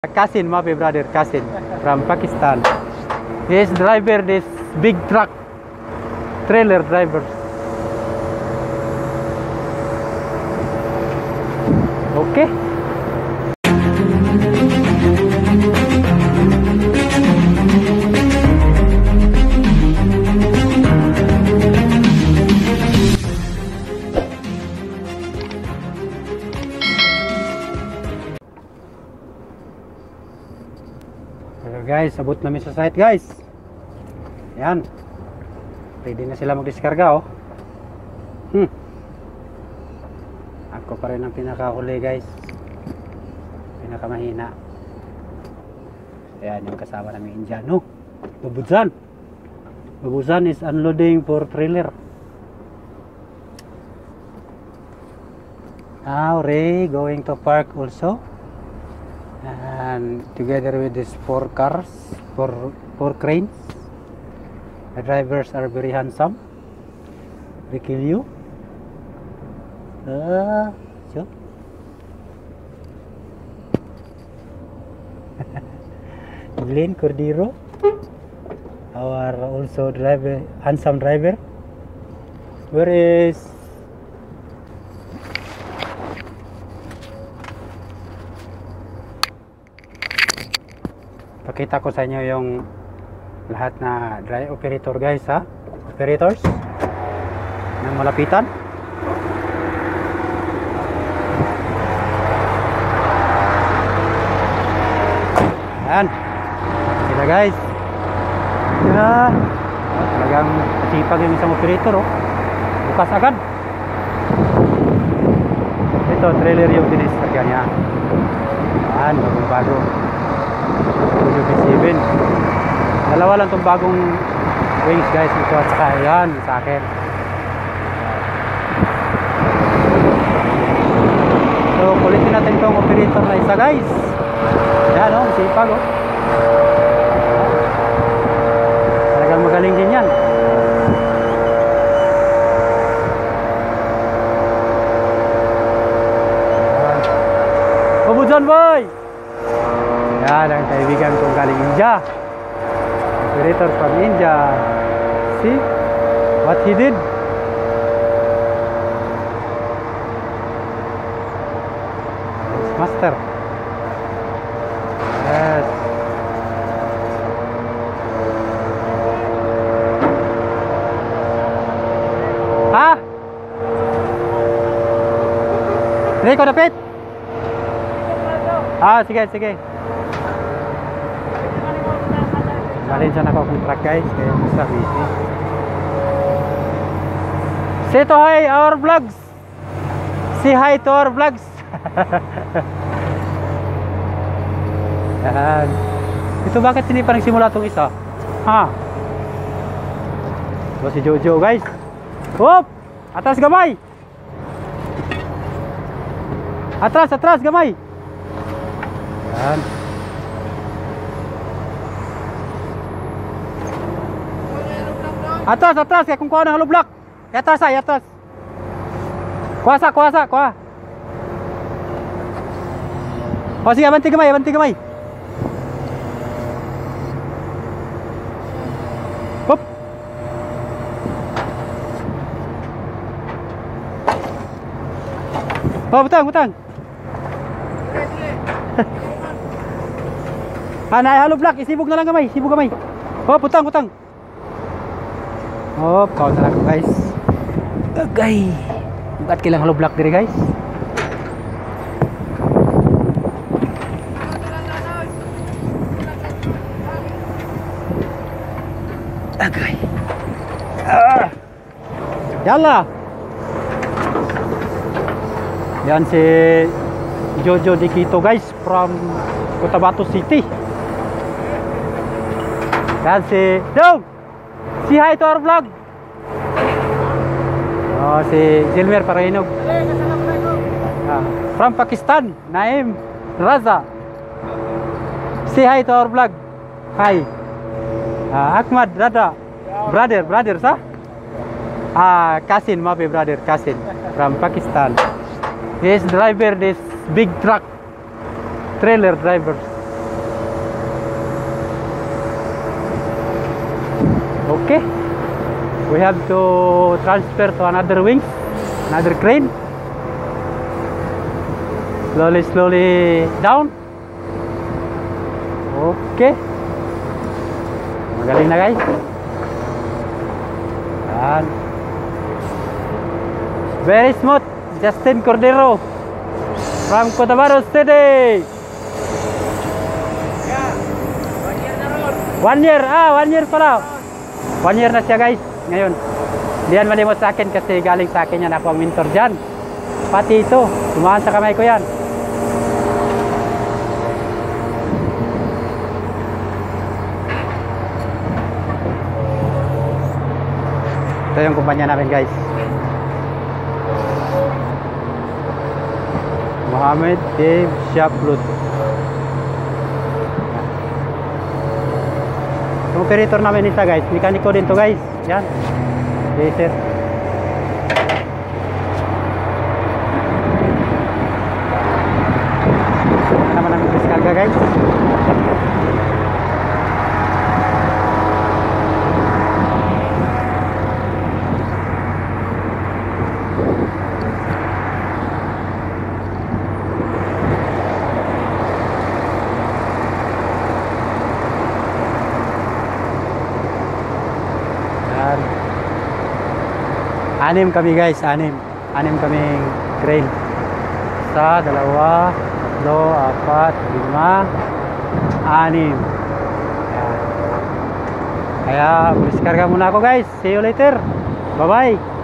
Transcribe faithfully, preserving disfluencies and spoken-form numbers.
Kasin, my brother Kasin from Pakistan. He is driver this big truck, trailer driver. Okay. Hello guys, abot namin sa site guys. Yan. Ready na sila magdiskarga oh. Hmm. Ako pa rin ang pinakahuli guys. Pinakamahina. Ayan yung kasama namin Indiano. Babuzan. Babuzan is unloading for trailer. Now Ray going to park also. And together with these four cars, four, four cranes. The drivers are very handsome. They kill you. Uh, so. Glenn Cordero, our also driver, handsome driver. Where is Pakita ko sa inyo yung lahat na dry operator guys ha. Operators ng malapitan. Ayan. Sila guys. Ayan. Talagang masipag yung isang operator oh. Bukas agad. Ito trailer yung diniskarga niya. Ayan. Bago-bago. U V seven. Dalawa lang itong bagong wings guys. Ito at saka yan sa akin. So kulitin natin itong operator na isa guys. Yan o, sipag o. Talagang magaling din yan. Pabudyan boy! Yan ang kaibigan kong galing India. Operator from India. See what he did? It's master. Yes. Ha? Hindi ko dapit? Ah, sige, sige. Malin siya nakakontrak guys, kaya sa busy. Say to hi our vlogs. Say hi to our vlogs. Yan. Ito bakit hindi pa nagsimula itong isa? Ha? Ito si Jojo guys. Hop! Atras gamay! Atras, atras gamay! Yan. Atras, atras, kaya kung kuha ng hollow block. Kaya atras ay, atras. Kuwasa, kuwasa, kuha. O sige, abanti gamay, abanti gamay. Hop. Oh, butang, butang. Anay, hollow block, isibog na lang gamay, isibog gamay. Oh, butang, butang. Oh, kau na lang guys. Agay. Ba't kailang hollow block diri guys? Agay. Ah. Yalla. Yan si Jojo Dikito guys from Cotabato City. Yan si Dong. Si hi to our vlog. Oh, si Jilmer Parainog. Ah, from Pakistan, Naim Raza. Si hi to our vlog. Hi. Ah, Ahmad Rada. Brother, brother, sa? Ah, Kasin, my brother Kasin from Pakistan. He is driver this big truck, trailer driver. Okay. We have to transfer to another wings, another crane. Slowly, slowly down. Okay. Magaling na guys. Yan. Very smooth. Justin Cordero from Cotabato City. One year, ah, one year pala. One year na siya guys, ngayon. Diyan malimot sa akin kasi galing sa akin yan, ako ang mentor dyan. Pati ito, tumahan sa kamay ko yan. Ito yung kumpanya namin guys. Mohammed Dave Shaplut. Yung operator namin isa guys, mekaniko din to guys. Yan. Okay sir. Ano naman ang diskarga guys. Anim kami guys, anim. Anim kaming crane. Isa, dalawa, tatlo, apat, lima, anim. Ayan. Kaya, diskarga muna ako guys. See you later. Bye-bye.